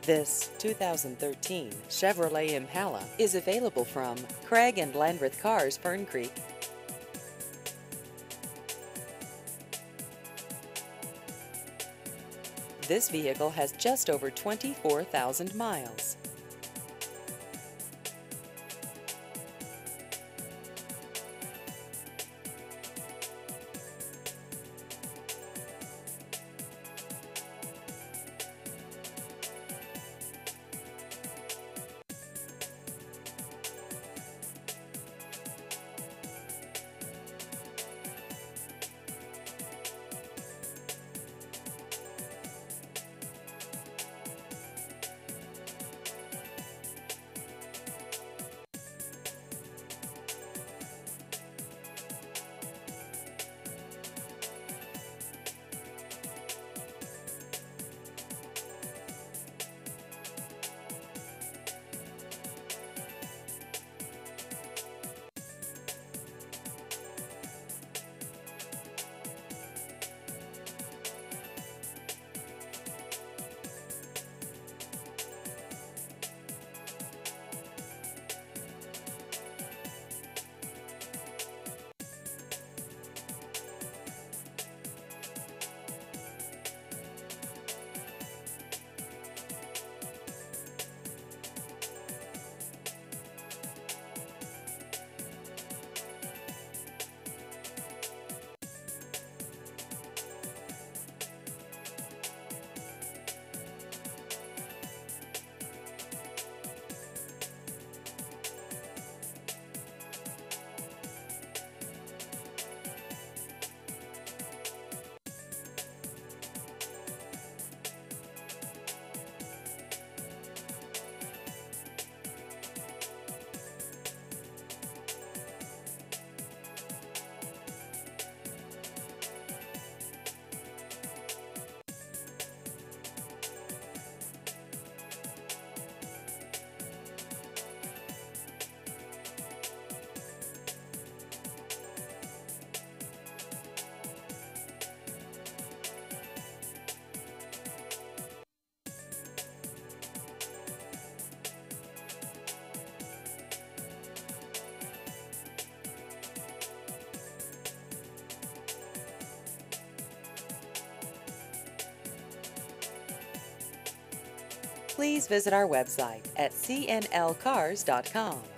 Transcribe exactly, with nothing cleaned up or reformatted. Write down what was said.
This two thousand thirteen Chevrolet Impala is available from Craig and Landreth Cars, Fern Creek. This vehicle has just over twenty-four thousand miles. Please visit our website at c n l cars dot com.